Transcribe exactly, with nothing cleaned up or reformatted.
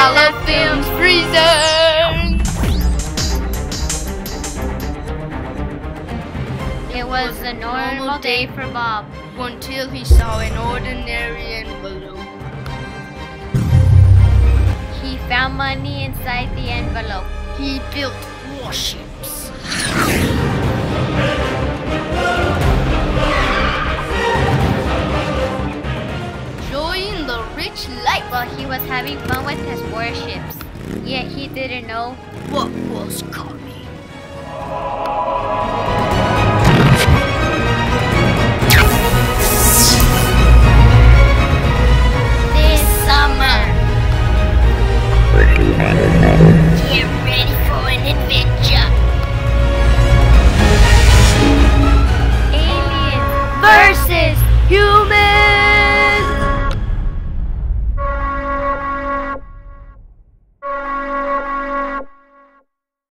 Gala Films presents! It was a normal day for Bob until he saw an ordinary envelope. He found money inside the envelope. He built warships. Enjoying the rich life While he was having fun with his warships. Yet he didn't know what was coming.